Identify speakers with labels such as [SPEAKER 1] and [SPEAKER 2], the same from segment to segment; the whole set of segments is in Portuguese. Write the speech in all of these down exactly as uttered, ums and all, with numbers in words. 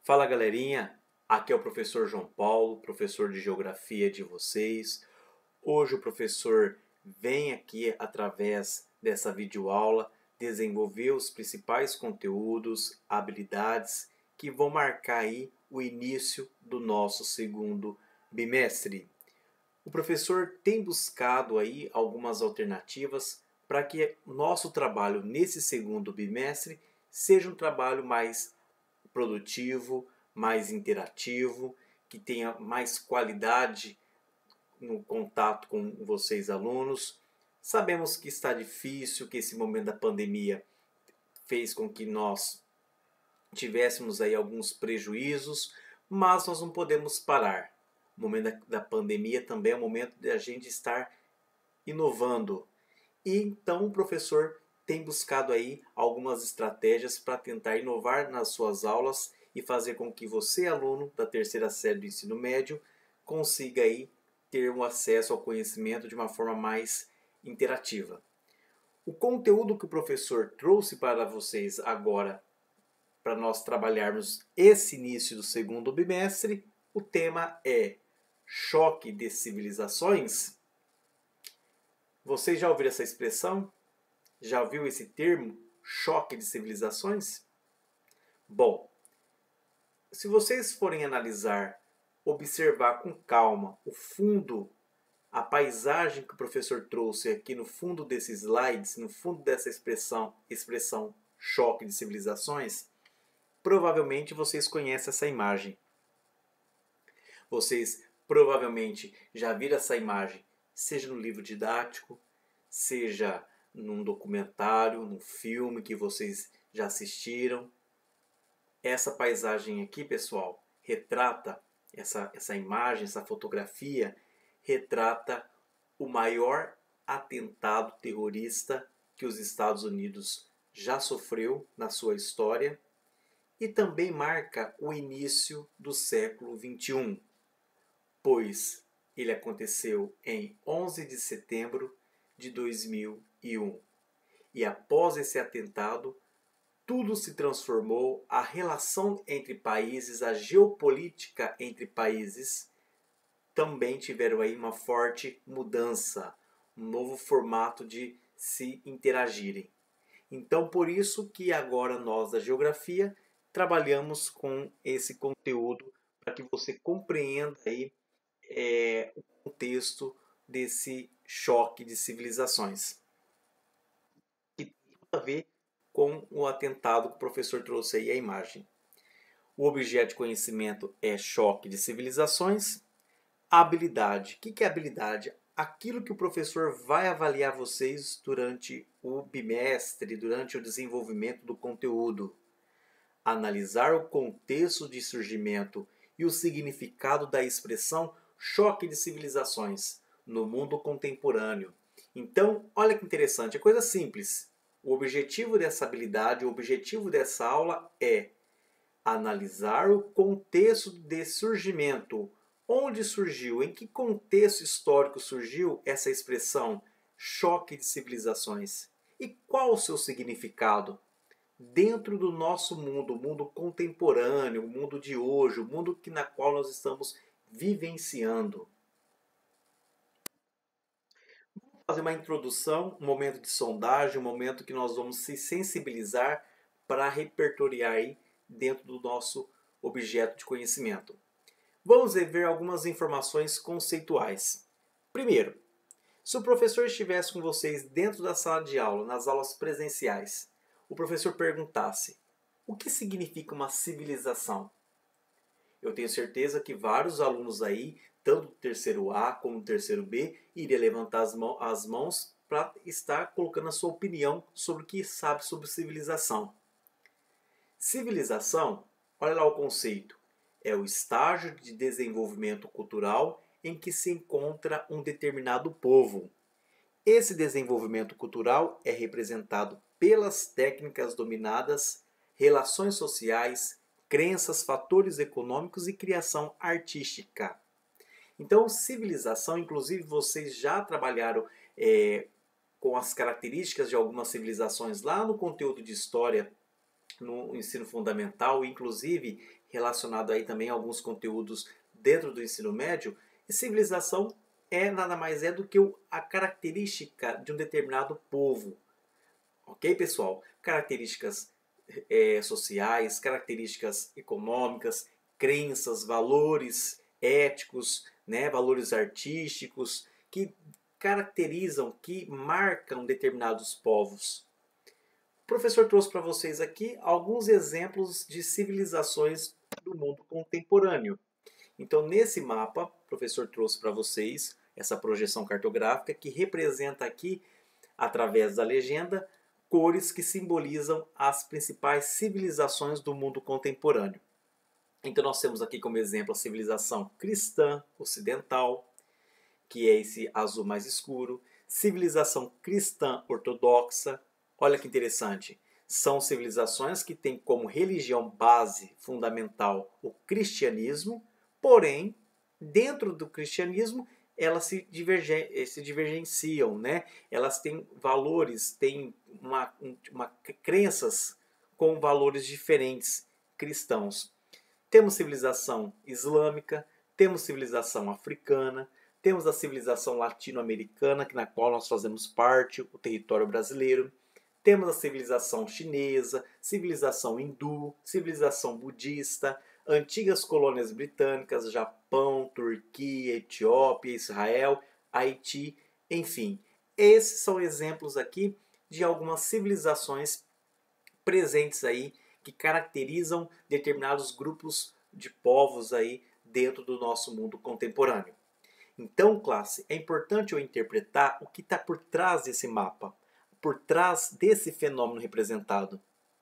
[SPEAKER 1] Fala galerinha, aqui é o professor João Paulo, professor de Geografia de vocês. Hoje o professor vem aqui através dessa videoaula desenvolver os principais conteúdos, habilidades que vão marcar aí o início do nosso segundo bimestre. O professor tem buscado aí algumas alternativas para que nosso trabalho nesse segundo bimestre seja um trabalho mais produtivo, mais interativo, que tenha mais qualidade no contato com vocês alunos. Sabemos que está difícil, que esse momento da pandemia fez com que nós tivéssemos aí alguns prejuízos, mas nós não podemos parar. O momento da pandemia também é o momento de a gente estar inovando. E então o professor tem buscado aí algumas estratégias para tentar inovar nas suas aulas e fazer com que você, aluno da terceira série do ensino médio, consiga aí ter um acesso ao conhecimento de uma forma mais interativa. O conteúdo que o professor trouxe para vocês agora, para nós trabalharmos esse início do segundo bimestre, o tema é choque de civilizações. Vocês já ouviram essa expressão? Já ouviu esse termo, choque de civilizações? Bom, se vocês forem analisar, observar com calma o fundo, a paisagem que o professor trouxe aqui no fundo desses slides, no fundo dessa expressão, expressão choque de civilizações, provavelmente vocês conhecem essa imagem. Vocês provavelmente já viram essa imagem, seja no livro didático, seja num documentário, num filme que vocês já assistiram. Essa paisagem aqui, pessoal, retrata, essa, essa imagem, essa fotografia, retrata o maior atentado terrorista que os Estados Unidos já sofreu na sua história e também marca o início do século vinte e um, pois ele aconteceu em onze de setembro de dois mil e um. E após esse atentado, tudo se transformou, a relação entre países, a geopolítica entre países também tiveram aí uma forte mudança, um novo formato de se interagirem. Então, por isso que agora nós da geografia trabalhamos com esse conteúdo para que você compreenda aí é, o contexto desse choque de civilizações, que tem tudo a ver com o atentado que o professor trouxe aí a imagem. O objeto de conhecimento é choque de civilizações. A habilidade. O que é habilidade? Aquilo que o professor vai avaliar vocês durante o bimestre, durante o desenvolvimento do conteúdo. Analisar o contexto de surgimento e o significado da expressão choque de civilizações no mundo contemporâneo. Então, olha que interessante, é coisa simples. O objetivo dessa habilidade, o objetivo dessa aula é analisar o contexto de surgimento. Onde surgiu, em que contexto histórico surgiu essa expressão choque de civilizações? E qual o seu significado? Dentro do nosso mundo, o mundo contemporâneo, o mundo de hoje, o mundo que, na qual nós estamos vivenciando. Vamos fazer uma introdução, um momento de sondagem, um momento que nós vamos se sensibilizar para repertoriar aí dentro do nosso objeto de conhecimento. Vamos ver algumas informações conceituais. Primeiro, se o professor estivesse com vocês dentro da sala de aula, nas aulas presenciais, o professor perguntasse: o que significa uma civilização? Eu tenho certeza que vários alunos aí, tanto do terceiro A como do terceiro B, iriam levantar as, mão, as mãos para estar colocando a sua opinião sobre o que sabe sobre civilização. Civilização, olha lá o conceito, é o estágio de desenvolvimento cultural em que se encontra um determinado povo. Esse desenvolvimento cultural é representado pelas técnicas dominadas, relações sociais, crenças, fatores econômicos e criação artística. Então, civilização, inclusive vocês já trabalharam é, com as características de algumas civilizações lá no conteúdo de história no ensino fundamental, inclusive relacionado aí também a alguns conteúdos dentro do ensino médio. E civilização é nada mais é do que a característica de um determinado povo. Ok, pessoal? Características é, sociais, características econômicas, crenças, valores éticos, né, valores artísticos que caracterizam, que marcam determinados povos. O professor trouxe para vocês aqui alguns exemplos de civilizações do mundo contemporâneo. Então, nesse mapa, o professor trouxe para vocês essa projeção cartográfica que representa aqui, através da legenda, cores que simbolizam as principais civilizações do mundo contemporâneo. Então nós temos aqui como exemplo a civilização cristã ocidental, que é esse azul mais escuro, civilização cristã ortodoxa. Olha que interessante, são civilizações que têm como religião base fundamental o cristianismo, porém, dentro do cristianismo, elas se, divergen, se divergenciam, né? Elas têm valores, têm uma, uma, crenças com valores diferentes cristãos. Temos civilização islâmica, temos civilização africana, temos a civilização latino-americana, na qual nós fazemos parte, o território brasileiro. Temos a civilização chinesa, civilização hindu, civilização budista, antigas colônias britânicas, Japão, Turquia, Etiópia, Israel, Haiti, enfim. Esses são exemplos aqui de algumas civilizações presentes aí que caracterizam determinados grupos de povos aí dentro do nosso mundo contemporâneo. Então, classe, é importante eu interpretar o que está por trás desse mapa, por trás desse fenômeno representado.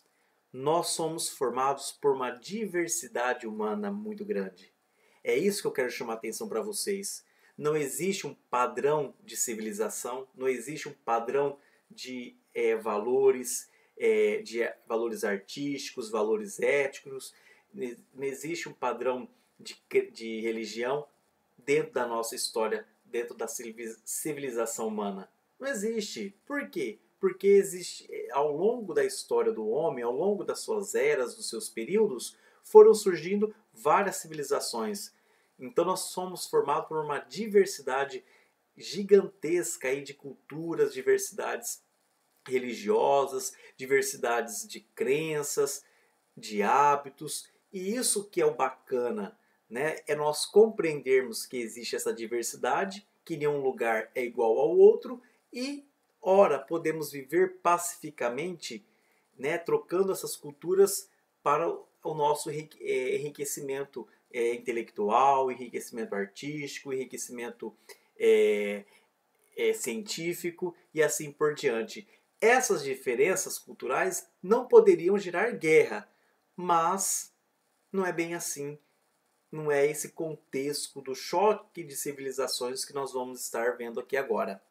[SPEAKER 1] Nós somos formados por uma diversidade humana muito grande. É isso que eu quero chamar a atenção para vocês. Não existe um padrão de civilização, não existe um padrão de é, valores, é, de valores artísticos, valores éticos, não existe um padrão de, de religião dentro da nossa história, dentro da civilização humana. Não existe. Por quê? Porque existe, ao longo da história do homem, ao longo das suas eras, dos seus períodos, foram surgindo várias civilizações. Então nós somos formados por uma diversidade gigantesca aí de culturas, diversidades religiosas, diversidades de crenças, de hábitos. E isso que é o bacana, né? É nós compreendermos que existe essa diversidade, que nenhum lugar é igual ao outro e, ora, podemos viver pacificamente, né, trocando essas culturas para o nosso enriquecimento é, intelectual, enriquecimento artístico, enriquecimento é, é, científico e assim por diante. Essas diferenças culturais não poderiam gerar guerra, mas não é bem assim. Não é esse contexto do choque de civilizações que nós vamos estar vendo aqui agora.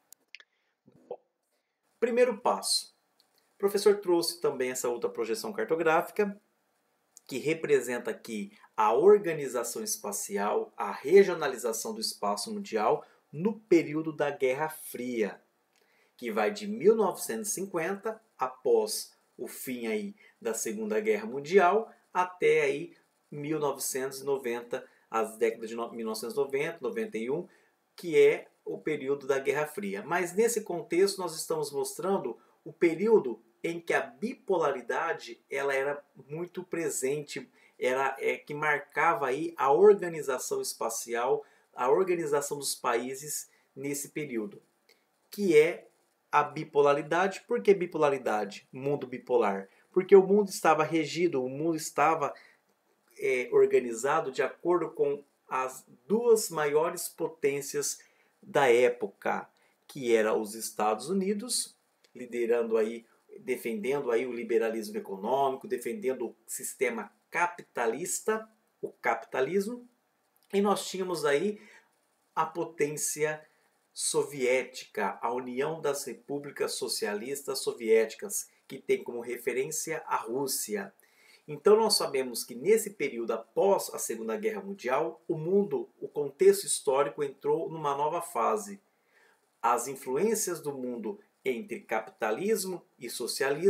[SPEAKER 1] Bom, primeiro passo. O professor trouxe também essa outra projeção cartográfica, que representa aqui a organização espacial, a regionalização do espaço mundial no período da Guerra Fria, que vai de mil novecentos e cinquenta, após o fim aí da Segunda Guerra Mundial, até aí mil novecentos e noventa, as décadas de mil novecentos e noventa, noventa e um, que é o período da Guerra Fria. Mas nesse contexto nós estamos mostrando o período em que a bipolaridade ela era muito presente, era é, que marcava aí a organização espacial, a organização dos países nesse período, que é a bipolaridade. Por que bipolaridade? Mundo bipolar. Porque o mundo estava regido, o mundo estava é, organizado de acordo com as duas maiores potências da época, que eram os Estados Unidos, liderando aí, defendendo aí o liberalismo econômico, defendendo o sistema capitalista, o capitalismo, e nós tínhamos aí a potência soviética, a União das Repúblicas Socialistas Soviéticas, que tem como referência a Rússia. Então nós sabemos que nesse período após a Segunda Guerra Mundial, o mundo, o contexto histórico entrou numa nova fase. As influências do mundo entre capitalismo e socialismo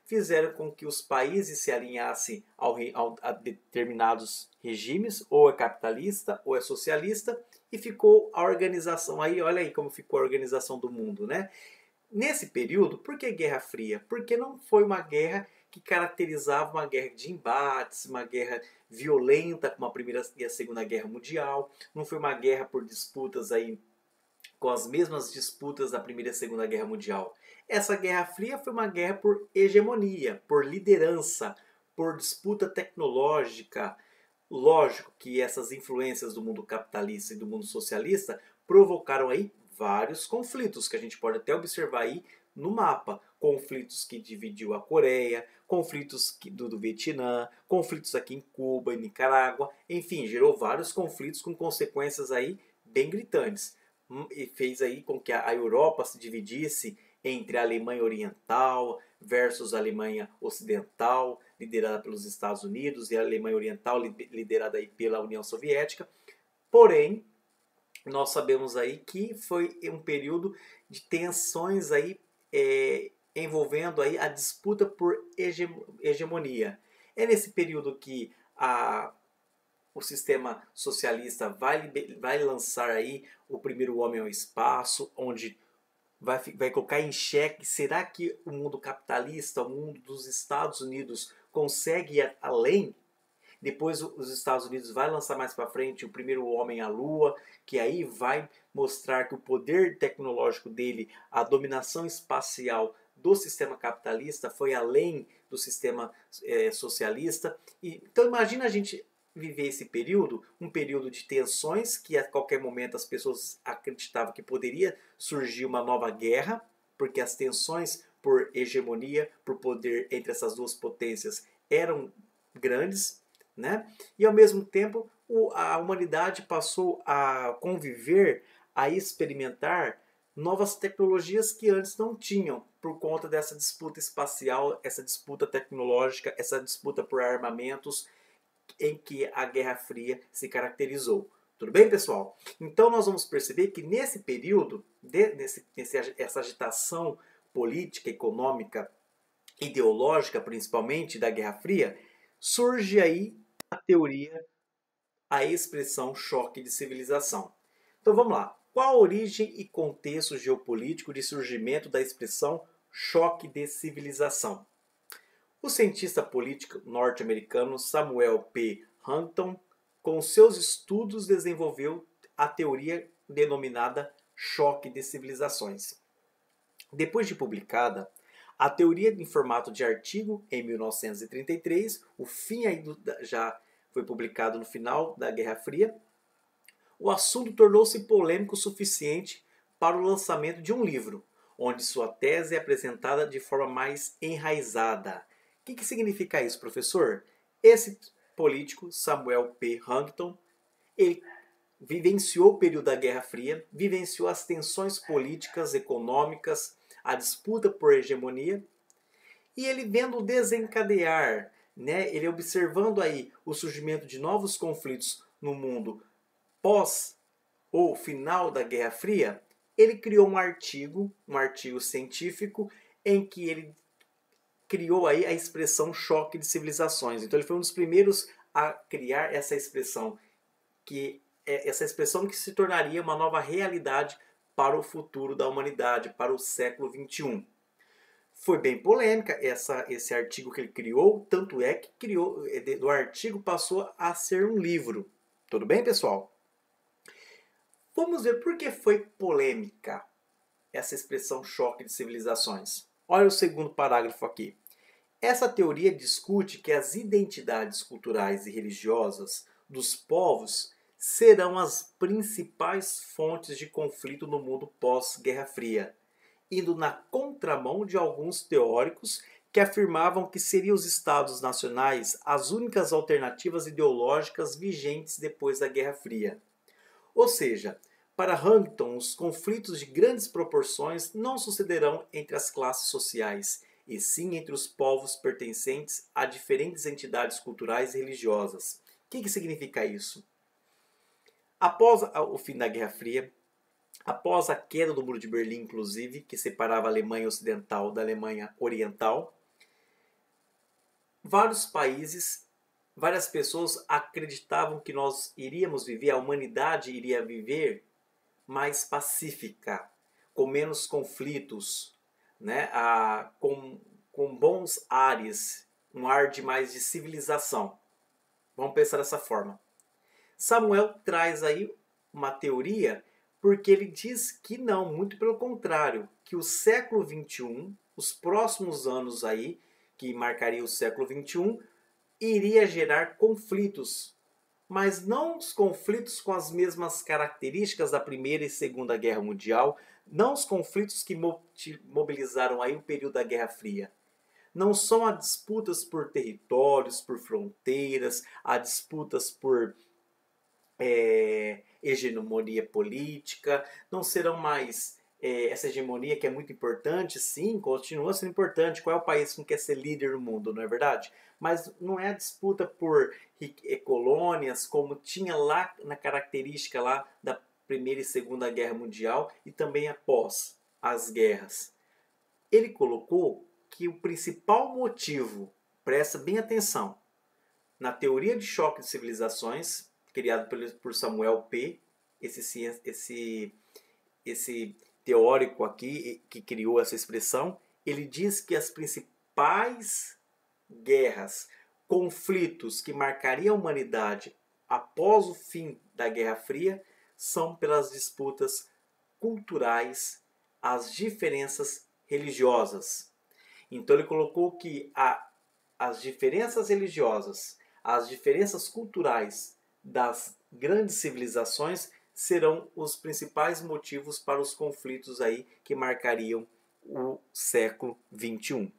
[SPEAKER 1] fizeram com que os países se alinhassem ao, ao, a determinados regimes, ou é capitalista ou é socialista, e ficou a organização aí, olha aí como ficou a organização do mundo, né? Nesse período, por que Guerra Fria? Porque não foi uma guerra que caracterizava uma guerra de embates, uma guerra violenta como a Primeira e a Segunda Guerra Mundial, não foi uma guerra por disputas aí com as mesmas disputas da Primeira e Segunda Guerra Mundial. Essa Guerra Fria foi uma guerra por hegemonia, por liderança, por disputa tecnológica. Lógico que essas influências do mundo capitalista e do mundo socialista provocaram aí vários conflitos que a gente pode até observar aí no mapa. Conflitos que dividiu a Coreia, conflitos do, do Vietnã, conflitos aqui em Cuba e Nicarágua. Enfim, gerou vários conflitos com consequências aí bem gritantes. E fez aí com que a Europa se dividisse entre a Alemanha Oriental versus a Alemanha Ocidental, liderada pelos Estados Unidos, e a Alemanha Oriental, liderada aí pela União Soviética. Porém, nós sabemos aí que foi um período de tensões aí, é, envolvendo aí a disputa por hegemonia. É nesse período que a o sistema socialista vai, vai lançar aí o primeiro homem ao espaço, onde vai, vai colocar em xeque, será que o mundo capitalista, o mundo dos Estados Unidos consegue ir além? Depois os Estados Unidos vai lançar mais para frente o primeiro homem à Lua, que aí vai mostrar que o poder tecnológico dele, a dominação espacial do sistema capitalista foi além do sistema é, socialista. E, então imagina a gente viver esse período, um período de tensões, que a qualquer momento as pessoas acreditavam que poderia surgir uma nova guerra, porque as tensões por hegemonia, por poder entre essas duas potências eram grandes, né? E ao mesmo tempo a humanidade passou a conviver, a experimentar novas tecnologias que antes não tinham, por conta dessa disputa espacial, essa disputa tecnológica, essa disputa por armamentos, em que a Guerra Fria se caracterizou. Tudo bem, pessoal? Então nós vamos perceber que nesse período, de, nesse, nesse, essa agitação política, econômica, ideológica, principalmente da Guerra Fria, surge aí a teoria, a expressão choque de civilização. Então vamos lá. Qual a origem e contexto geopolítico de surgimento da expressão choque de civilização? O cientista político norte-americano Samuel P. Huntington, com seus estudos, desenvolveu a teoria denominada choque de civilizações. Depois de publicada, a teoria em formato de artigo em mil novecentos e trinta e três, o fim aí do, já foi publicado no final da Guerra Fria, o assunto tornou-se polêmico o suficiente para o lançamento de um livro, onde sua tese é apresentada de forma mais enraizada. O que, que significa isso, professor? Esse político, Samuel P. Huntington, ele vivenciou o período da Guerra Fria, vivenciou as tensões políticas, econômicas, a disputa por hegemonia, e ele vendo desencadear, né, ele observando aí o surgimento de novos conflitos no mundo pós ou final da Guerra Fria, ele criou um artigo, um artigo científico, em que ele criou aí a expressão choque de civilizações. Então ele foi um dos primeiros a criar essa expressão, que é essa expressão que se tornaria uma nova realidade para o futuro da humanidade, para o século vinte e um. Foi bem polêmica essa, esse artigo que ele criou, tanto é que criou, do artigo passou a ser um livro. Tudo bem, pessoal? Vamos ver por que foi polêmica essa expressão choque de civilizações. Olha o segundo parágrafo aqui. Essa teoria discute que as identidades culturais e religiosas dos povos serão as principais fontes de conflito no mundo pós-Guerra Fria, indo na contramão de alguns teóricos que afirmavam que seriam os Estados nacionais as únicas alternativas ideológicas vigentes depois da Guerra Fria. Ou seja, para Huntington, os conflitos de grandes proporções não sucederão entre as classes sociais, e sim entre os povos pertencentes a diferentes entidades culturais e religiosas. O que, que significa isso? Após o fim da Guerra Fria, após a queda do Muro de Berlim, inclusive, que separava a Alemanha Ocidental da Alemanha Oriental, vários países, várias pessoas acreditavam que nós iríamos viver, a humanidade iria viver mais pacífica, com menos conflitos, né? a, com, com bons ares, um ar de mais de civilização. Vamos pensar dessa forma. Samuel traz aí uma teoria porque ele diz que não, muito pelo contrário, que o século vinte e um, os próximos anos aí, que marcaria o século vinte e um, iria gerar conflitos, mas não os conflitos com as mesmas características da Primeira e Segunda Guerra Mundial, não os conflitos que mobilizaram aí o período da Guerra Fria. Não são as disputas por territórios, por fronteiras, as disputas por é, hegemonia política, não serão mais é, essa hegemonia que é muito importante, sim, continua sendo importante. Qual é o país que quer ser líder no mundo, não é verdade? Mas não é a disputa por colônias como tinha lá na característica lá da Primeira e Segunda Guerra Mundial e também após as guerras. Ele colocou que o principal motivo, presta bem atenção, na teoria de choque de civilizações, criado por Samuel P., esse, esse, esse teórico aqui que criou essa expressão, ele diz que as principais guerras, conflitos que marcariam a humanidade após o fim da Guerra Fria são pelas disputas culturais, as diferenças religiosas. Então ele colocou que a, as diferenças religiosas, as diferenças culturais das grandes civilizações serão os principais motivos para os conflitos aí que marcariam o século vinte e um.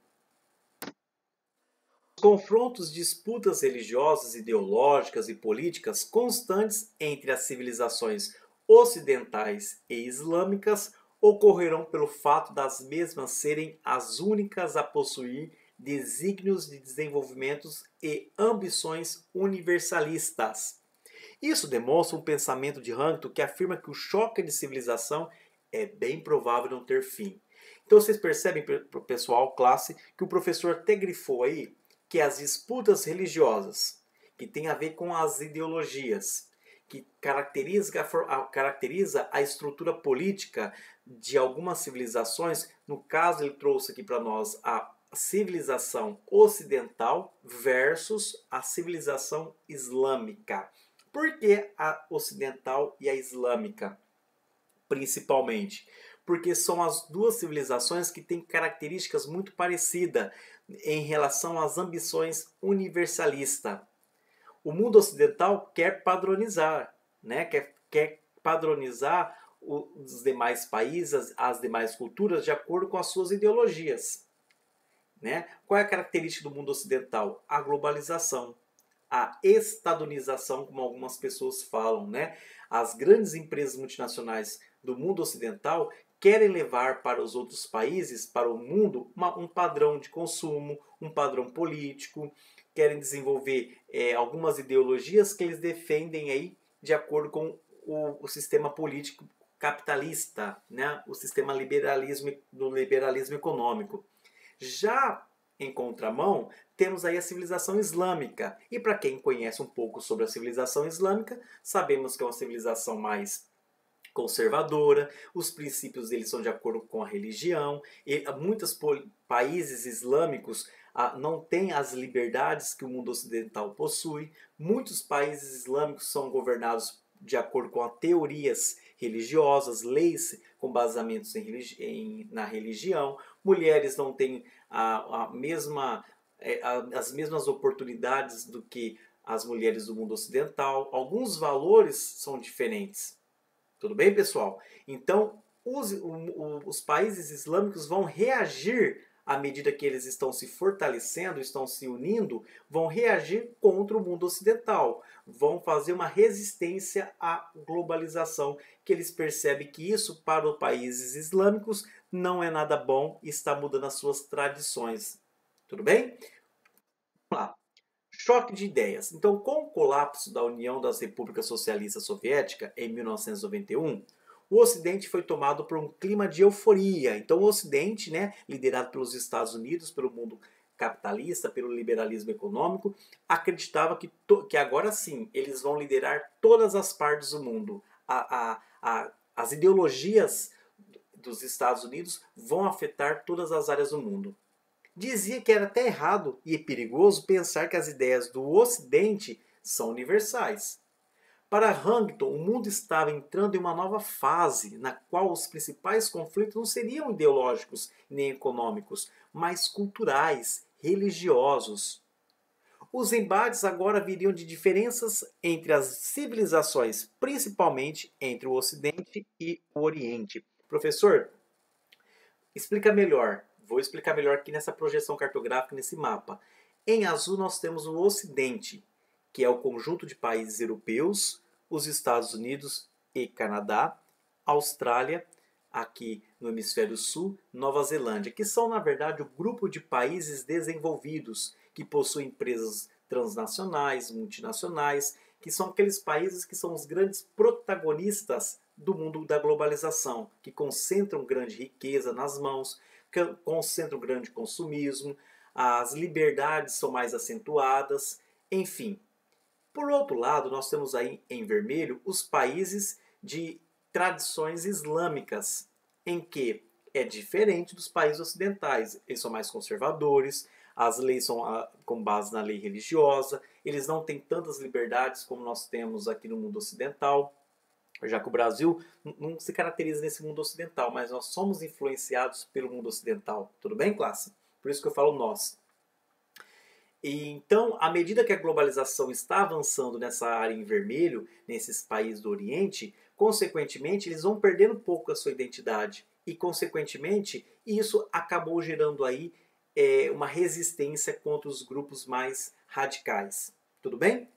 [SPEAKER 1] Confrontos, disputas religiosas, ideológicas e políticas constantes entre as civilizações ocidentais e islâmicas ocorrerão pelo fato das mesmas serem as únicas a possuir desígnios de desenvolvimento e ambições universalistas. Isso demonstra um pensamento de Huntington que afirma que o choque de civilização é bem provável não ter fim. Então vocês percebem, pessoal, classe, que o professor até grifou aí que as disputas religiosas, que tem a ver com as ideologias, que caracteriza, caracteriza a estrutura política de algumas civilizações, no caso ele trouxe aqui para nós a civilização ocidental versus a civilização islâmica. Por que a ocidental e a islâmica, principalmente? Porque são as duas civilizações que têm características muito parecidas em relação às ambições universalistas. O mundo ocidental quer padronizar, né? quer, quer padronizar os demais países, as demais culturas, de acordo com as suas ideologias. Né? Qual é a característica do mundo ocidental? A globalização, a estadunização, como algumas pessoas falam. Né? As grandes empresas multinacionais do mundo ocidental querem levar para os outros países, para o mundo, uma, um padrão de consumo, um padrão político, querem desenvolver é, algumas ideologias que eles defendem aí de acordo com o, o sistema político capitalista, né? O sistema liberalismo, do liberalismo econômico. Já em contramão, temos aí a civilização islâmica. E para quem conhece um pouco sobre a civilização islâmica, sabemos que é uma civilização mais conservadora, os princípios deles são de acordo com a religião, e muitos países islâmicos ah, não têm as liberdades que o mundo ocidental possui, muitos países islâmicos são governados de acordo com as teorias religiosas, leis com basamentos em religi em, na religião, mulheres não têm a, a mesma, a, as mesmas oportunidades do que as mulheres do mundo ocidental, alguns valores são diferentes. Tudo bem, pessoal? Então, os, o, os países islâmicos vão reagir à medida que eles estão se fortalecendo, estão se unindo, vão reagir contra o mundo ocidental. Vão fazer uma resistência à globalização, que eles percebem que isso, para os países islâmicos, não é nada bom e está mudando as suas tradições. Tudo bem? Vamos lá. Choque de ideias. Então, com o colapso da União das Repúblicas Socialistas Soviéticas em mil novecentos e noventa e um, o Ocidente foi tomado por um clima de euforia. Então, o Ocidente, né, liderado pelos Estados Unidos, pelo mundo capitalista, pelo liberalismo econômico, acreditava que, to, que agora sim eles vão liderar todas as partes do mundo. A, a, a, as ideologias dos Estados Unidos vão afetar todas as áreas do mundo. Dizia que era até errado e perigoso pensar que as ideias do Ocidente são universais. Para Huntington, o mundo estava entrando em uma nova fase, na qual os principais conflitos não seriam ideológicos nem econômicos, mas culturais, religiosos. Os embates agora viriam de diferenças entre as civilizações, principalmente entre o Ocidente e o Oriente. Professor, explica melhor. Vou explicar melhor aqui nessa projeção cartográfica, nesse mapa. Em azul nós temos o Ocidente, que é o conjunto de países europeus, os Estados Unidos e Canadá, Austrália, aqui no hemisfério sul, Nova Zelândia, que são na verdade o grupo de países desenvolvidos que possuem empresas transnacionais, multinacionais, que são aqueles países que são os grandes protagonistas do mundo da globalização, que concentram grande riqueza nas mãos, que concentram grande consumismo, as liberdades são mais acentuadas, enfim. Por outro lado, nós temos aí em vermelho os países de tradições islâmicas, em que é diferente dos países ocidentais. Eles são mais conservadores, as leis são com base na lei religiosa, eles não têm tantas liberdades como nós temos aqui no mundo ocidental, já que o Brasil não se caracteriza nesse mundo ocidental, mas nós somos influenciados pelo mundo ocidental. Tudo bem, classe? Por isso que eu falo nós. E então, à medida que a globalização está avançando nessa área em vermelho, nesses países do Oriente, consequentemente, eles vão perdendo um pouco a sua identidade. E, consequentemente, isso acabou gerando aí é, uma resistência contra os grupos mais radicais. Tudo bem?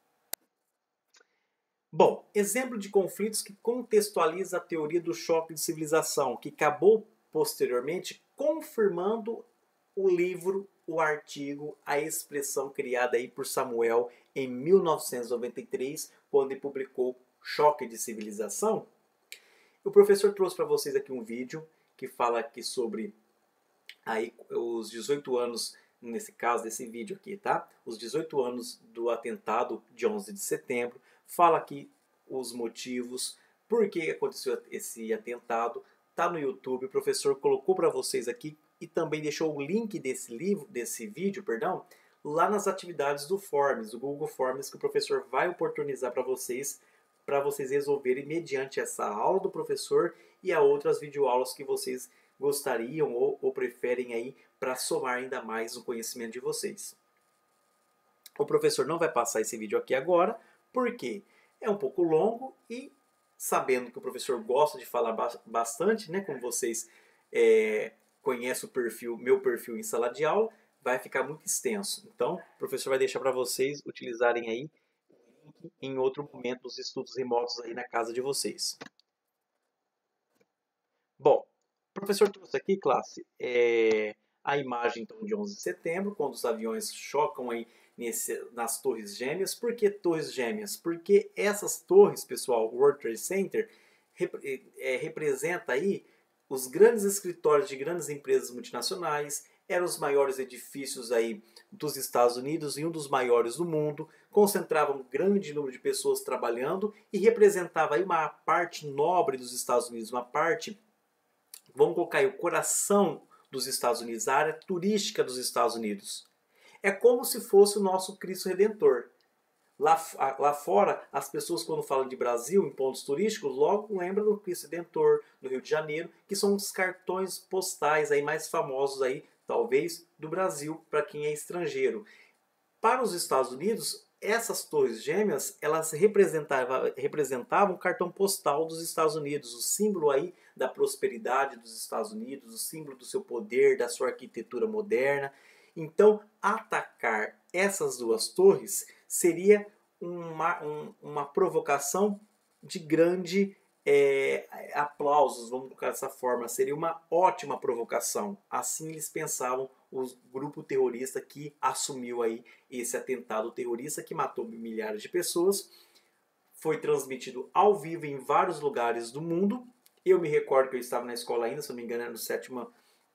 [SPEAKER 1] Bom, exemplo de conflitos que contextualiza a teoria do choque de civilização, que acabou posteriormente confirmando o livro, o artigo, a expressão criada aí por Samuel em mil novecentos e noventa e três, quando ele publicou Choque de Civilização. O professor trouxe para vocês aqui um vídeo que fala aqui sobre aí os dezoito anos, nesse caso desse vídeo aqui, tá? Os dezoito anos do atentado de onze de setembro. Fala aqui os motivos, por que aconteceu esse atentado. Tá no YouTube, o professor colocou para vocês aqui e também deixou o link desse livro, desse vídeo, perdão, lá nas atividades do Forms, do Google Forms, que o professor vai oportunizar para vocês, para vocês resolverem mediante essa aula do professor e a outras videoaulas que vocês gostariam ou, ou preferem aí para somar ainda mais no conhecimento de vocês. O professor não vai passar esse vídeo aqui agora, porque é um pouco longo e sabendo que o professor gosta de falar bastante, né, como vocês é, conhecem o perfil, meu perfil em sala de aula, vai ficar muito extenso. Então, o professor vai deixar para vocês utilizarem aí em outro momento os estudos remotos aí na casa de vocês. Bom, o professor trouxe aqui, classe, é, a imagem então, de onze de setembro, quando os aviões chocam aí nesse, nas Torres Gêmeas. Por que Torres Gêmeas? Porque essas torres, pessoal, o World Trade Center, rep, é, representa aí os grandes escritórios de grandes empresas multinacionais, eram os maiores edifícios aí dos Estados Unidos e um dos maiores do mundo, concentrava um grande número de pessoas trabalhando e representava aí uma parte nobre dos Estados Unidos, uma parte, vamos colocar aí, o coração dos Estados Unidos, a área turística dos Estados Unidos. É como se fosse o nosso Cristo Redentor. Lá, lá fora, as pessoas quando falam de Brasil, em pontos turísticos, logo lembram do Cristo Redentor, no Rio de Janeiro, que são os cartões postais aí mais famosos aí, talvez, do Brasil, para quem é estrangeiro. Para os Estados Unidos, essas torres gêmeas, elas representavam, representavam o cartão postal dos Estados Unidos, o símbolo aí da prosperidade dos Estados Unidos, o símbolo do seu poder, da sua arquitetura moderna. Então, atacar essas duas torres seria uma, um, uma provocação de grande é, aplausos, vamos colocar dessa forma. Seria uma ótima provocação. Assim eles pensavam, o grupo terrorista que assumiu aí esse atentado terrorista que matou milhares de pessoas. Foi transmitido ao vivo em vários lugares do mundo. Eu me recordo que eu estava na escola ainda, se não me engano, era no sétimo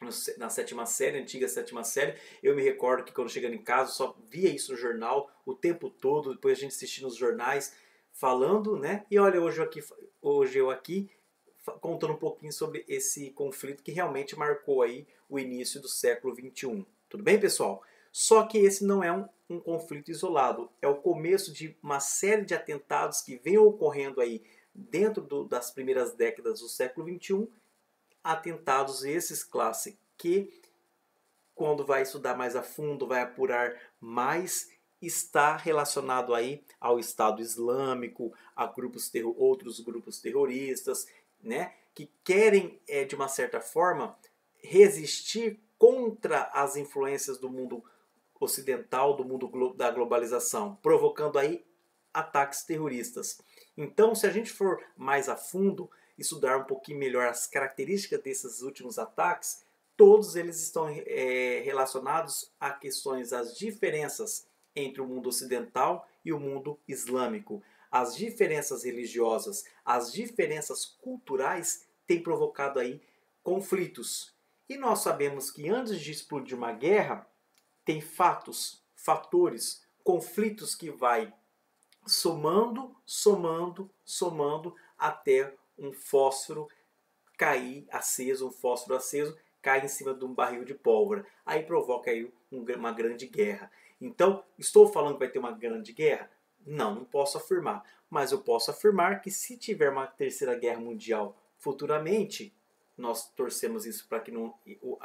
[SPEAKER 1] na sétima série, antiga sétima série. Eu me recordo que quando chegando em casa só via isso no jornal o tempo todo, depois a gente assistia nos jornais falando, né? E olha, hoje eu aqui, hoje eu aqui contando um pouquinho sobre esse conflito que realmente marcou aí o início do século vinte e um. Tudo bem, pessoal? Só que esse não é um, um conflito isolado, é o começo de uma série de atentados que vem ocorrendo aí dentro do, das primeiras décadas do século vinte e um, atentados esses, classe, que quando vai estudar mais a fundo, vai apurar mais, está relacionado aí ao Estado Islâmico, a grupos outros grupos terroristas, né, que querem, é, de uma certa forma, resistir contra as influências do mundo ocidental, do mundo da globalização, provocando aí ataques terroristas. Então, se a gente for mais a fundo, estudar um pouquinho melhor as características desses últimos ataques, todos eles estão é, relacionados a questões, as diferenças entre o mundo ocidental e o mundo islâmico. As diferenças religiosas, as diferenças culturais têm provocado aí conflitos. E nós sabemos que antes de explodir uma guerra, tem fatos, fatores, conflitos que vai somando, somando, somando até um fósforo cair aceso, um fósforo aceso, cai em cima de um barril de pólvora. Aí provoca aí uma grande guerra. Então, estou falando que vai ter uma grande guerra? Não, não posso afirmar. Mas eu posso afirmar que se tiver uma terceira guerra mundial futuramente, nós torcemos isso para que não,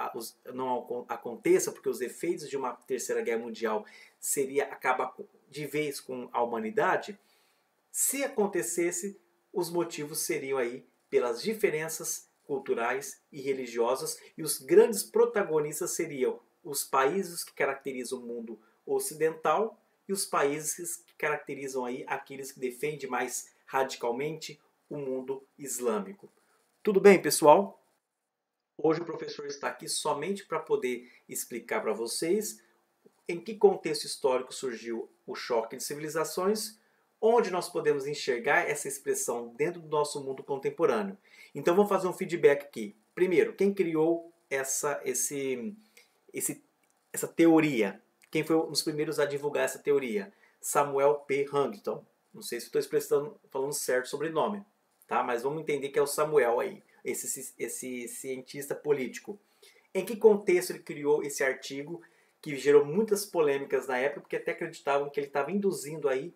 [SPEAKER 1] não aconteça, porque os efeitos de uma terceira guerra mundial seria acabar de vez com a humanidade. Se acontecesse, os motivos seriam aí pelas diferenças culturais e religiosas, e os grandes protagonistas seriam os países que caracterizam o mundo ocidental e os países que caracterizam aí aqueles que defendem mais radicalmente o mundo islâmico. Tudo bem, pessoal? Hoje o professor está aqui somente para poder explicar para vocês em que contexto histórico surgiu o choque de civilizações, onde nós podemos enxergar essa expressão dentro do nosso mundo contemporâneo. Então vamos fazer um feedback aqui. Primeiro, quem criou essa, esse, esse, essa teoria? Quem foi um dos primeiros a divulgar essa teoria? Samuel P. Huntington. Não sei se estou expressando, falando certo o sobrenome, tá? Mas vamos entender que é o Samuel aí, esse, esse cientista político. Em que contexto ele criou esse artigo que gerou muitas polêmicas na época, porque até acreditavam que ele estava induzindo aí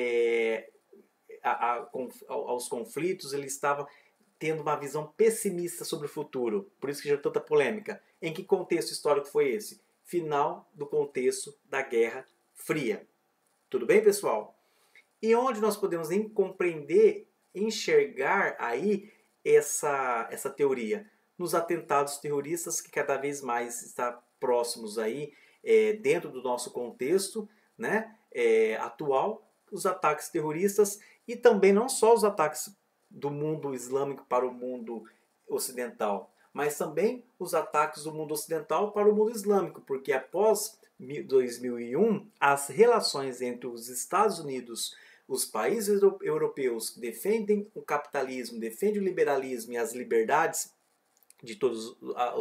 [SPEAKER 1] é, a, a, aos conflitos, ele estava tendo uma visão pessimista sobre o futuro, por isso que gerou tanta polêmica. Em que contexto histórico foi esse? Final do contexto da Guerra Fria. Tudo bem, pessoal? E onde nós podemos compreender, enxergar aí essa, essa teoria? Nos atentados terroristas que cada vez mais está próximos aí, é, dentro do nosso contexto, né, é, atual, os ataques terroristas e também não só os ataques do mundo islâmico para o mundo ocidental, mas também os ataques do mundo ocidental para o mundo islâmico, porque após dois mil e um, as relações entre os Estados Unidos, os países europeus que defendem o capitalismo, defendem o liberalismo e as liberdades de todos,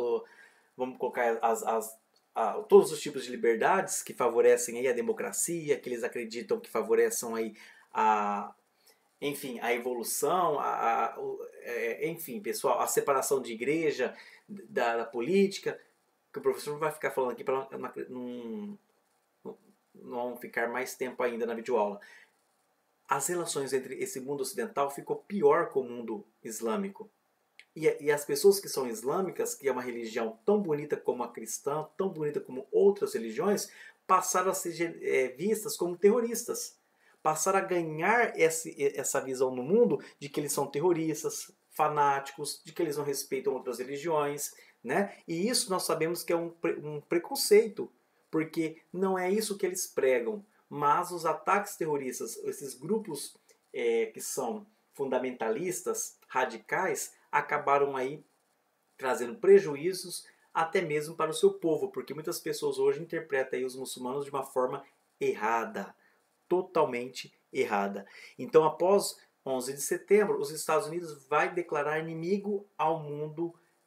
[SPEAKER 1] vamos colocar as, as, a, todos os tipos de liberdades que favorecem aí a democracia, que eles acreditam que favoreçam aí a, enfim, a evolução, a, a, é, enfim, pessoal, a separação de igreja da, da política, que o professor não vai ficar falando aqui para não, não, não ficar mais tempo ainda na videoaula. As relações entre esse mundo ocidental ficou pior com o mundo islâmico. E, e as pessoas que são islâmicas, que é uma religião tão bonita como a cristã, tão bonita como outras religiões, passaram a ser é, vistas como terroristas. Passaram a ganhar esse, essa visão no mundo de que eles são terroristas, fanáticos, de que eles não respeitam outras religiões, né? E isso nós sabemos que é um, um preconceito, porque não é isso que eles pregam. Mas os ataques terroristas, esses grupos é, que são fundamentalistas, radicais, acabaram aí trazendo prejuízos até mesmo para o seu povo, porque muitas pessoas hoje interpretam aí os muçulmanos de uma forma errada, totalmente errada. Então, após onze de setembro, os Estados Unidos vai declarar inimigo ao mundo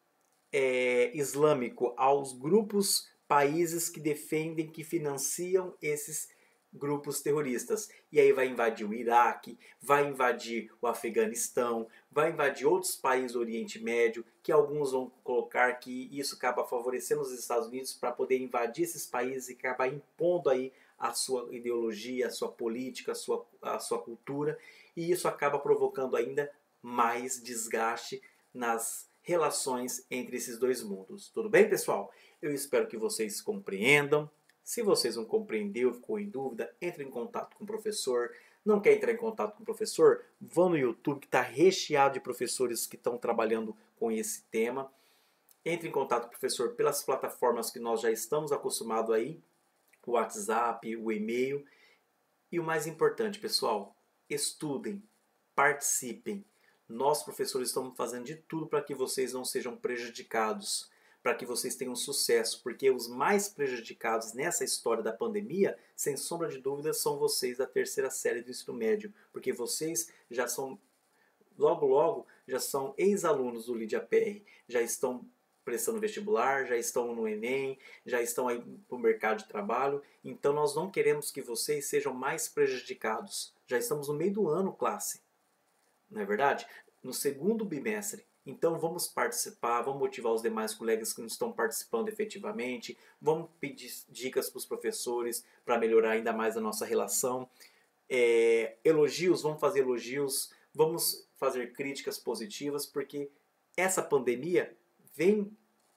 [SPEAKER 1] é, islâmico aos grupos, países que defendem, que financiam esses grupos terroristas. E aí vai invadir o Iraque, vai invadir o Afeganistão, vai invadir outros países do Oriente Médio, que alguns vão colocar que isso acaba favorecendo os Estados Unidos para poder invadir esses países e acabar impondo aí a sua ideologia, a sua política, a sua, a sua cultura, e isso acaba provocando ainda mais desgaste nas relações entre esses dois mundos. Tudo bem, pessoal? Eu espero que vocês compreendam. Se vocês não compreenderam, ficou em dúvida, entre em contato com o professor. Não quer entrar em contato com o professor? Vão no YouTube, que está recheado de professores que estão trabalhando com esse tema. Entre em contato com o professor pelas plataformas que nós já estamos acostumados aí, o WhatsApp, o e-mail. E o mais importante, pessoal, estudem, participem. Nós, professores, estamos fazendo de tudo para que vocês não sejam prejudicados, para que vocês tenham sucesso, porque os mais prejudicados nessa história da pandemia, sem sombra de dúvida, são vocês da terceira série do ensino médio, porque vocês já são, logo logo, já são ex-alunos do Lídia P R, já estão prestando vestibular, já estão no Enem, já estão aí para o mercado de trabalho, então nós não queremos que vocês sejam mais prejudicados. Já estamos no meio do ano, classe, não é verdade? No segundo bimestre. Então vamos participar, vamos motivar os demais colegas que não estão participando efetivamente, vamos pedir dicas para os professores para melhorar ainda mais a nossa relação. É, elogios, vamos fazer elogios, vamos fazer críticas positivas, porque essa pandemia vem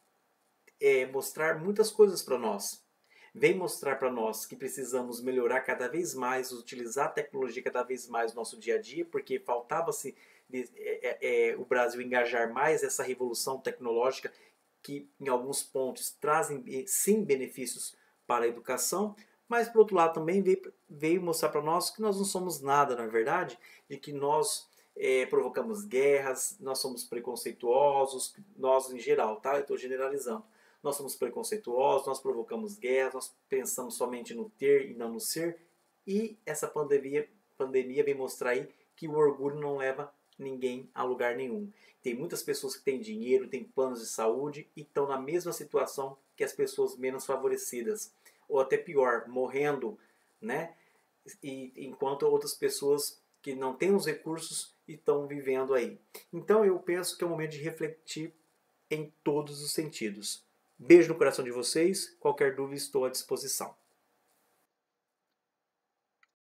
[SPEAKER 1] é, mostrar muitas coisas para nós. Vem mostrar para nós que precisamos melhorar cada vez mais, utilizar a tecnologia cada vez mais no nosso dia a dia, porque faltava-se é, é, o Brasil engajar mais essa revolução tecnológica que em alguns pontos trazem sim benefícios para a educação, mas por outro lado também veio, veio mostrar para nós que nós não somos nada, na verdade, e que nós é, provocamos guerras, nós somos preconceituosos, nós em geral, tá? Eu estou generalizando. Nós somos preconceituosos, nós provocamos guerras, nós pensamos somente no ter e não no ser, e essa pandemia, pandemia vem mostrar aí que o orgulho não leva ninguém a lugar nenhum. Tem muitas pessoas que têm dinheiro, têm planos de saúde e estão na mesma situação que as pessoas menos favorecidas, ou até pior, morrendo, né? E, enquanto outras pessoas que não têm os recursos estão vivendo aí. Então eu penso que é o momento de refletir em todos os sentidos. Beijo no coração de vocês, qualquer dúvida estou à disposição.